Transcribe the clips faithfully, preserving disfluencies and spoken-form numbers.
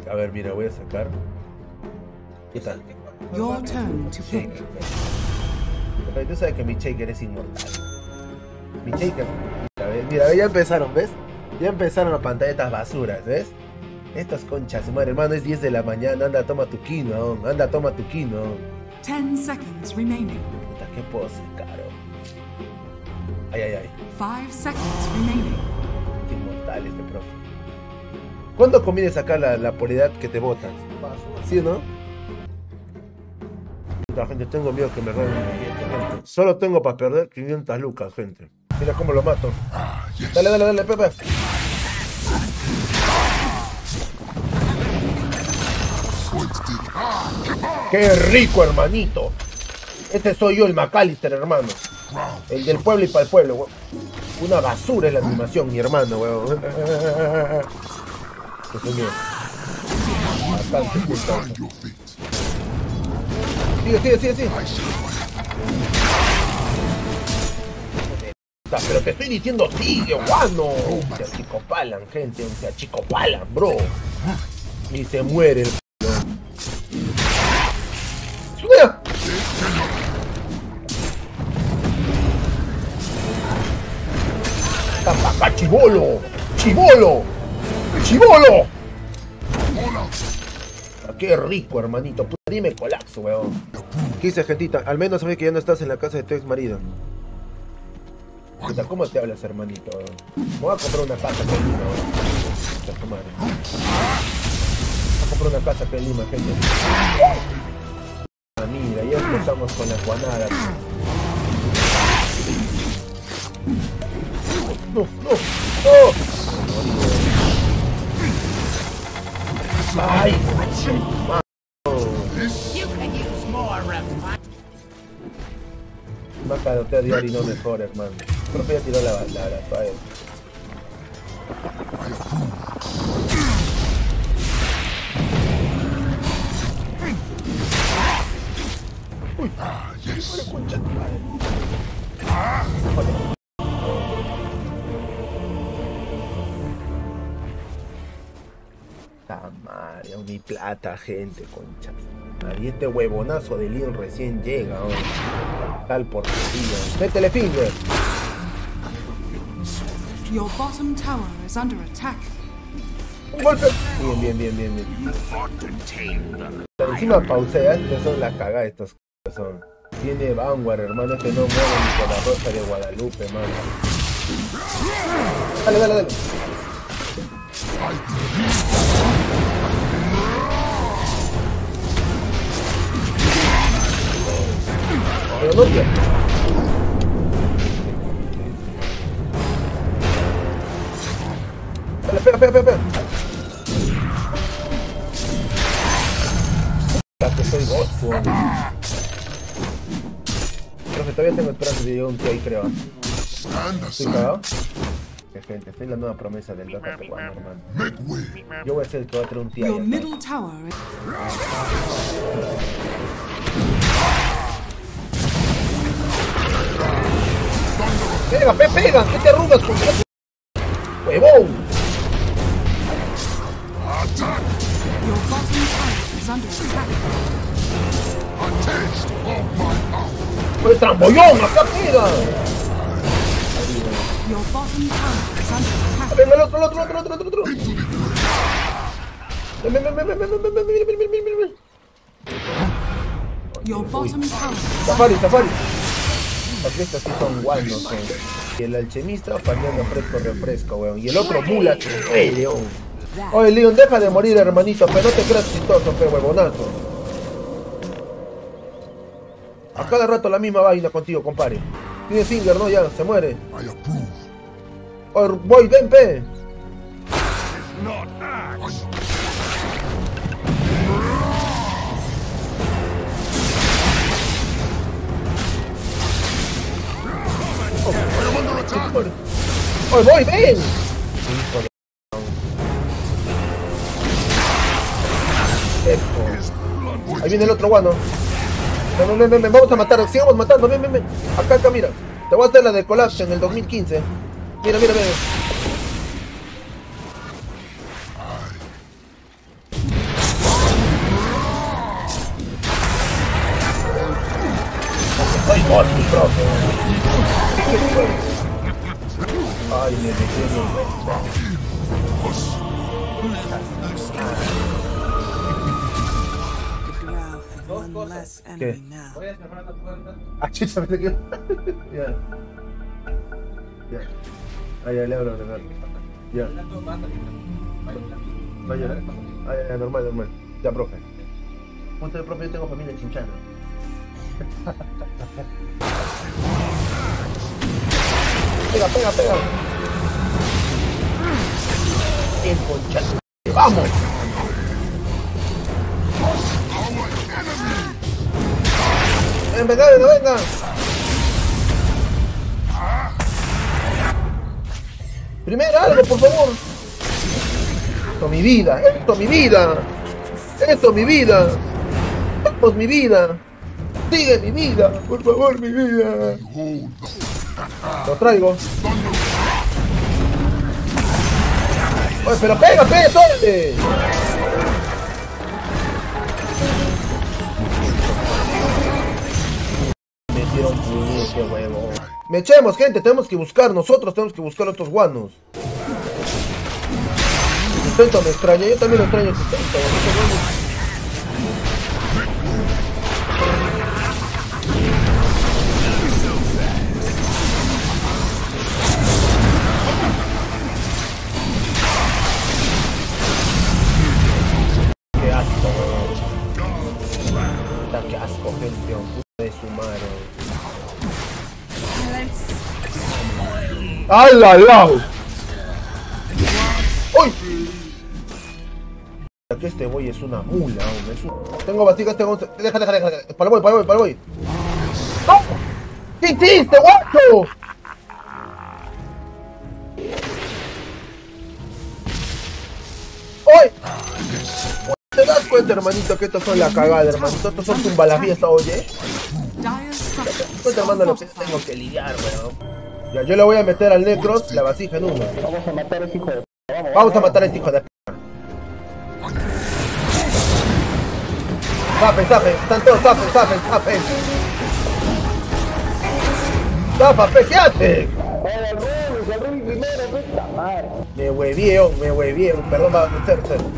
A ver, mira, voy a sacar. ¿Qué tal? Your turn to pick. Pero tú sabes que mi Shaker es inmortal. Mi Shaker. Mira, ¿ves? Mira, ya empezaron, ¿ves? Ya empezaron las pantalletas basuras, ¿ves? Estas conchas, madre, hermano, es diez de la mañana. Anda, toma tu kino. Anda, toma tu kino. Ten seconds remaining. Puta, qué pose, caro. Ay, ay, ay. Five seconds remaining. Qué inmortal este profe. ¿Cuándo conviene sacar la, la polaridad que te botas? ¿Sí o no? Puta, gente, tengo miedo que me roben el billete, gente. Solo tengo para perder quinientas lucas, gente. Mira cómo lo mato. Dale, dale, dale, Pepe. ¡Qué rico, hermanito! Este soy yo, el McAllister, hermano. El del pueblo y para el pueblo, weón. Una basura es la animación, mi hermano, weón. Eso es mío. Bastante puta. Sigue, sigue, sigue, sigue. Pero te estoy diciendo sigue, guano. Se achicopalan, gente. Se achicopalan, bro. Y se muere el ¡mira! ¡Tapaca, chibolo! ¡Chibolo! ¡Chibolo! Ah, ¡qué rico, hermanito! Puta, dime colapso, weón. ¿Qué dices, gentita? Al menos sabes que ya no estás en la casa de tu ex marido. Puta, ¿cómo te hablas, hermanito? Me voy a comprar una casa acá en Lima, weón. Voy a comprar una casa acá en Lima, gente. Ah, mira, ya empezamos con la guanada. No, no, no. Ay, mano. Más carotea diario y no mejor, hermano. Creo que ya tiró la balada, padre. Uy, ah, yes. Concha tu madre. Joder. Ta madre, mi plata, gente, concha. Y este huevonazo de Leon recién llega, ¿no? Tal porquería. Métele finger. Your bottom tower is under attack. Un golpe. Bien, bien, bien, bien, bien. Pero encima pausea, estas son la cagada, estas cosas son. Tiene Vanguard, hermano, este no muere ni con la rosa de Guadalupe, mano. Dale, dale, dale. Pero no quiero. Dale, pega, pega, pega, pega. Que soy vos, weón. Profe, todavía tengo esperanza de llegar un tío ahí, creo. ¿Estoy cagado? Que gente, estoy en la nueva promesa del Dota peruano, hermano. Yo voy a ser el que va a traer un tío ahí. Your middle tower. Pega, pe, pega, ¿qué te arrugas con eso? ¡Huevón! Your bottom tower is under attack. ¡Pues trambollón! ¡Acá pega! Your bottom tower is under attack. ¡Venga, el otro, el otro, el otro, el otro, el otro! ¡Ven, ven, ven, ven, ven, ven, ven, ven, ven, ven, ven, ven, ven! Your bottom tower. ¡Safari, Safari! Porque estas sí son guanos, son. Y el alchemista farmeando fresco, refresco, weón. Y el otro mula, ¡ey, León! Oye, Leon, deja de morir, hermanito, pero no te creas chistoso, pe, huevonazo. A cada rato la misma vaina contigo, compadre. Tiene finger, ¿no? Ya, se muere. Oye, voy, ven, pe. Oye, voy, ven. Hijo de... Esto. Ahí viene el otro guano. Ven, ven, ven, ven, vamos a matar, sigamos matando, ven, ven, ven. Acá, acá, mira. Te voy a hacer la de Collapse en el dos mil quince. Mira, mira, mira. ¡Ay, Morty, profe! ¡Ay, me metí en el... ¿Qué? Ah, chicha, me te quedo. Ya. Ya. Ah, ya, le abro, le abro. Ya. Vaya, ah, ya, normal, normal. Ya, profe. Punto de profe, yo tengo familia chinchana. Pega, pega, pega. El conchazo. ¡Vamos! ¡Venga, venga, venga! Primero algo, por favor. Esto mi vida, esto mi vida. Esto mi vida. Vamos, mi vida. Sigue mi vida, por favor, mi vida. Lo traigo. Oye, pero pega, pega, tómate. Metieron puñete, huevo. Me echemos, gente, tenemos que buscar, nosotros tenemos que buscar otros guanos. Sustento me extraña, yo también lo extraño el sustento. Qué asco, weón. Qué asco, gente, puta de su madre. ¡Al lado! ¡Uy! Que este boy es una mula, hombre. Es un... Tengo bastigas, tengo... Deja, deja, deja. Para el boy, para el boy, para el boy. ¡No! ¿Qué hiciste, guacho? ¡Uy! ¿Te das cuenta, hermanito, que estos son la cagada, hermanito? Estos son tumbalafiesta, oye. Pues, hermano, lo que tengo que lidiar, weón. Ya, yo le voy a meter al Necros la vasija en uno. Vamos a matar a este hijo de... Vamos, Vamos a matar a este hijo de p***. Zapen, zapen, están todos zapen, zapen, zapen. Zapa, ¿qué hace? Me huevieo, me huevieo, perdón, va a ser, ser.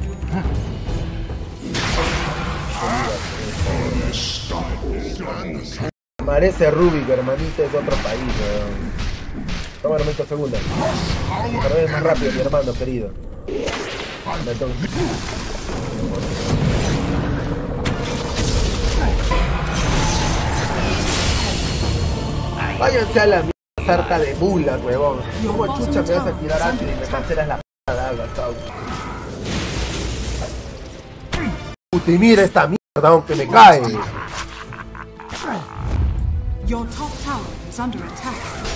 Parece Rubik, hermanito, es de otro país, weón. Toma, hermanito, segunda. Pero es más rápido, mi hermano querido. Váyanse a la mierda, sarta de mulas, huevón. ¿Cómo chucha me vas a tirar antes y me cancelas la p*** daga, chao? Puta, y mira esta mierda, aunque me cae. Your top tower is under attack.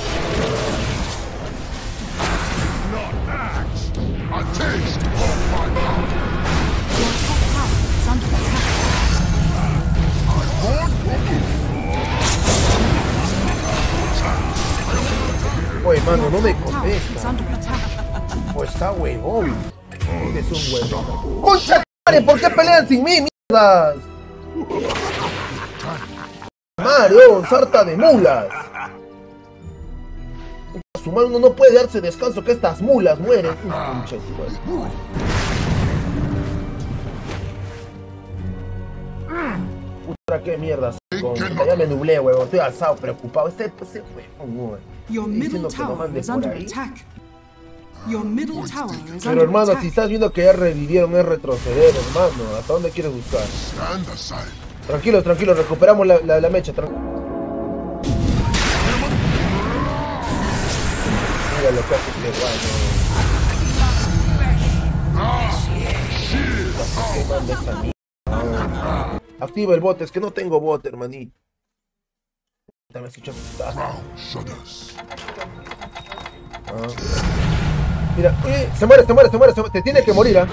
Not axe, a taste of my power. Your top tower is under attack. I'm born Oye, mano, no me Tower is contesta. under attack. Pues está huevón. Eres un huevón. ¡Concha madre! ¿Por qué pelean sin mí, mierdas? Mario, sarta de mulas. Su mano no puede darse descanso que estas mulas mueren. Concha, puta, qué mierda. Ya me nublé, huevón. Estoy alzado, preocupado. Este, ese huevón, huevón. Your middle Diciendo que no tower mande is por under ahí. attack. Your middle tower is Pero under hermano, si attack. estás viendo que ya revivieron, es retroceder, hermano. ¿Hasta dónde quieres buscar? stand aside. Tranquilo, tranquilo, recuperamos la, la, la mecha. Mira lo que hace este guayo. Quemando esa mierda. Activa el bot, es que no tengo bot, hermanito. Me escuchas. Ground shudders. Ah. Mira, uy, se muere, se muere, se muere, se muere. Te tiene que morir, ¿ah?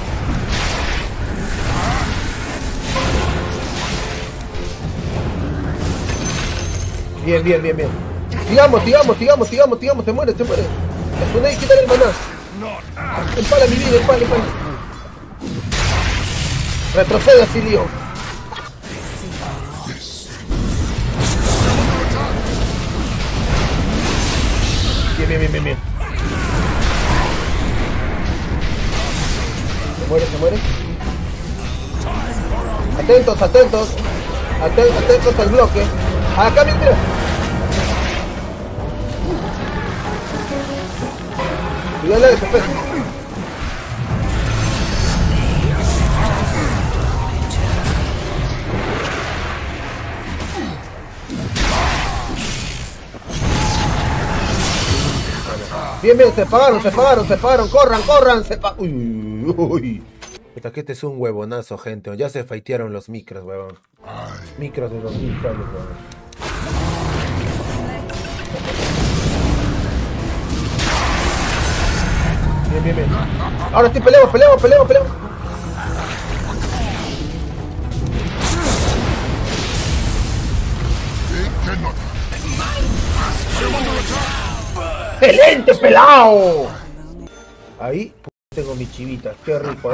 Bien, bien, bien, bien. Sigamos, sigamos, sigamos, sigamos, sigamos. Se muere, se muere. Escondé y quítale el maná. Empala mi vida, empala, empala. Retrocede así, lío. bien, bien, bien, bien. Se muere, se muere. Atentos, atentos. Atentos, atentos al bloque. Acá, mira, mira. Cuidado de F P. Bien, bien, se pagaron, se pagaron, se pagaron, corran, corran, se pa... Uy, uy, uy. Puta, que este es un huevonazo, gente. Ya se faitearon los micros, huevón. Micros de dos mil soles, huevón. Bien, bien, bien. Ahora sí, peleamos, peleamos, peleamos, peleamos. ¡Excelente, pelao! Ahí tengo mi chivita, qué rico, ¿eh?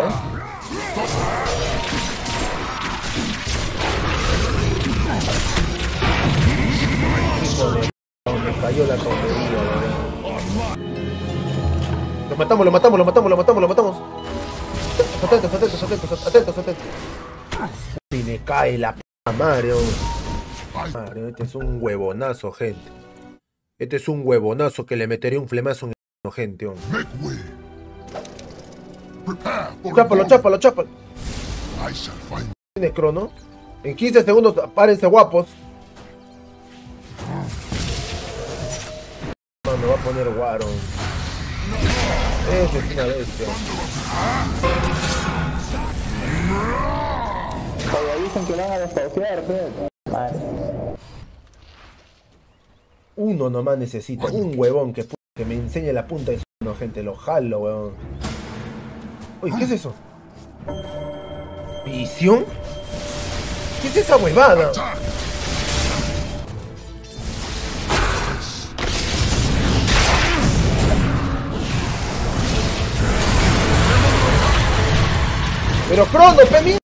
Hijo de... me cayó la tontería, ¿verdad? Lo matamos, lo matamos, lo matamos, lo matamos, lo matamos. Atentos, atentos, atentos, atentos, atentos. Y me cae la p*** madre, madre, este es un huevonazo, gente. Este es un huevonazo que le metería un flemazo en el gente, hombre. Chápalo, chápalo, chápalo. Tiene crono. En quince segundos, párense guapos. Me va a poner Waron. Ese es una bestia. Todavía dicen que van a desahuciar, madre. Uno nomás necesito, un huevón que, que me enseñe la punta de su mano, gente, lo jalo, huevón. Uy, ¿qué es eso? ¿Visión? ¿Qué es esa huevada? Pero Crono, pe mierda.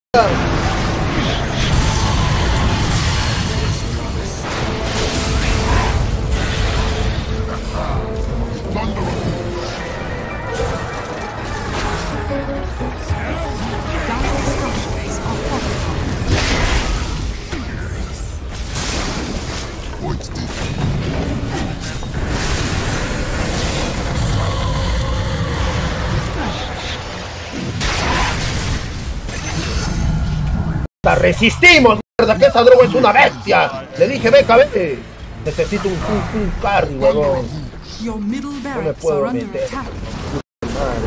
¡La resistimos, mierda! ¡Que esa droga es una bestia! Le dije, beca, vete. Necesito un, un, un carry, huevón. No me puedo meter. Madre,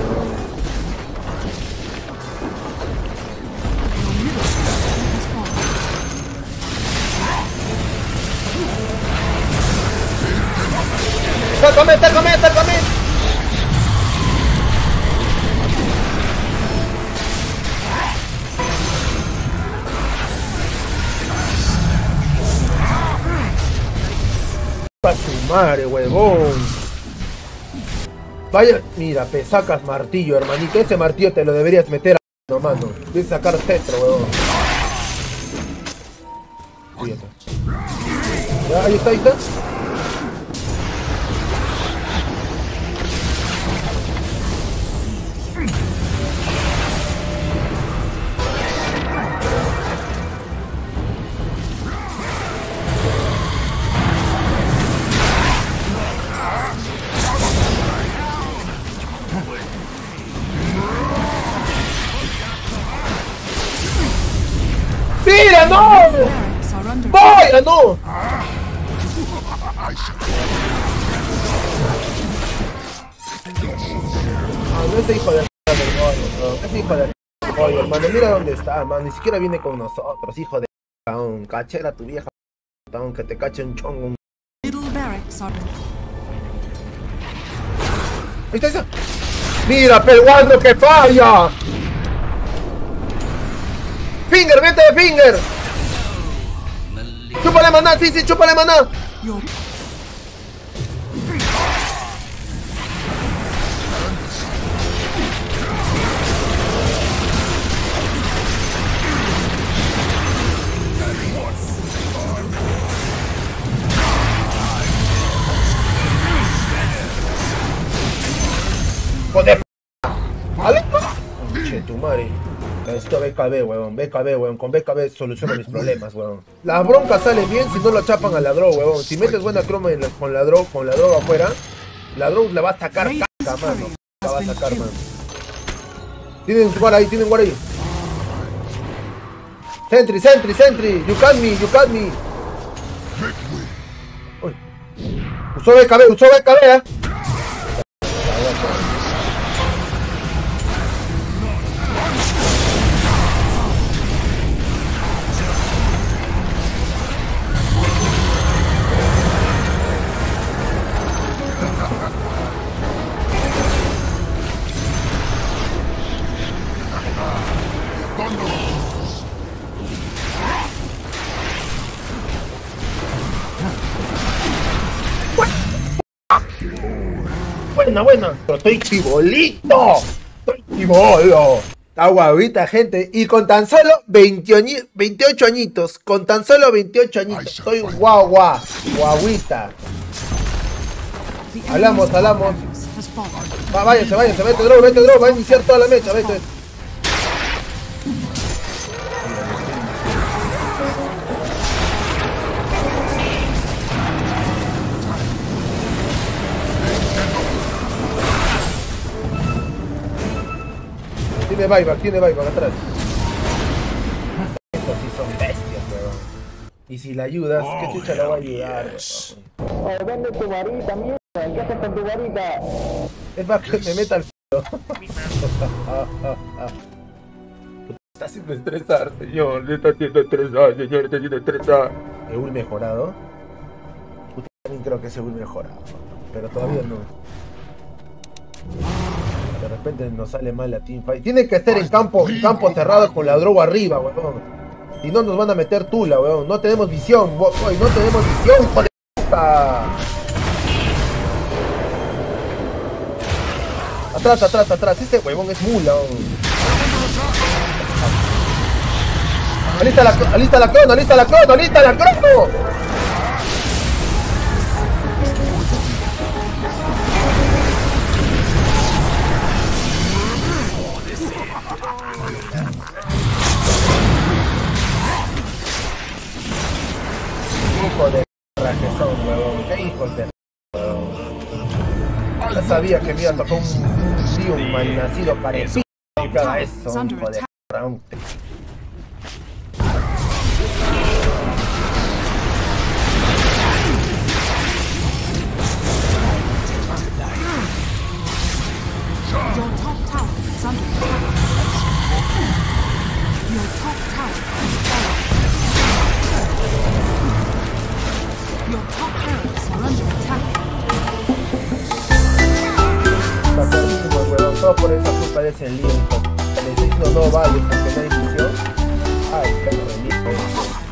¡tácame, tácame, tácame! ¡A su madre, huevón! Vaya, mira, te sacas martillo, hermanito. Ese martillo te lo deberías meter a no, mano. Debes sacar cetro, huevón. Fíjate. Ya, ahí está, ahí está. ¡Mira, no! ¡Vaya, no! Ah, no, ese hijo de p*** del Goyo, ese hijo de p*** del Goyo, hermano, mira dónde está, man, ni siquiera viene con nosotros, hijo de p***, cachera tu vieja p***, que te cache un chongo. Un... Ahí está esa. ¡Mira, peruano que falla! ¡Finger, vete de Finger! ¡Chúpale maná! ¡Sí, sí, chúpale maná! tu madre. Necesito B K B, weón. B K B, weón. Con B K B soluciono mis problemas, weón. Las broncas salen bien si no lo chapan a la droga, weón. Si metes buena croma en la- con la droga, con la droga afuera, la droga la va a sacar caca, mano. La va a sacar, mano. Tienen guard ahí, tienen guard ahí. Sentry, sentry, sentry. You got me, you got me. Uy. Usó B K B, usó B K B, eh. Buena, buena. Pero estoy chibolito. Estoy chibolo. Está guavita, gente. Y con tan solo veintiocho añitos. Con tan solo veintiocho añitos. Estoy guau, guau. Guaguita. Hablamos, hablamos. Va, váyanse, váyanse. Vete, draw, vete, draw. Va a iniciar toda la mecha. Vete. Tiene buyback, tiene buyback atrás. Estos sí son bestias, weón. Y si la ayudas, ¿qué chucha la va a ayudar, weón? Oye, vende tu varita, mierda. ¿Qué haces con tu varita? Es más que me meta al culo. Está haciendo estresar, señor. Le está haciendo estresar, señor. Le está haciendo estresar. ¿Eul mejorado? Usted también creo que es Eul mejorado. Pero todavía no. De repente nos sale mal la teamfight. Tiene que estar en campo, en campo cerrado con la droga arriba, weón. Si no nos van a meter tula, weón. No tenemos visión, weón. No tenemos visión, hijo de puta. Atrás, atrás, atrás. Este huevón es mula, weón. Alista la, alista la crono, alista la crono, alista la crono. Hijo de perra que son, huevón. Qué hijos de huevón. Ya sabía que me iba a tocar un, un tío mal nacido parecido que haga eso, hijo de perra. Your top tower is under attack. Your top tower is falling. Your top barracks are under attack. Está perdísimo, huevón. Todo por esa culpa de ese lío. Le estoy diciendo no vale porque no hay visión. Ay, perro de mí.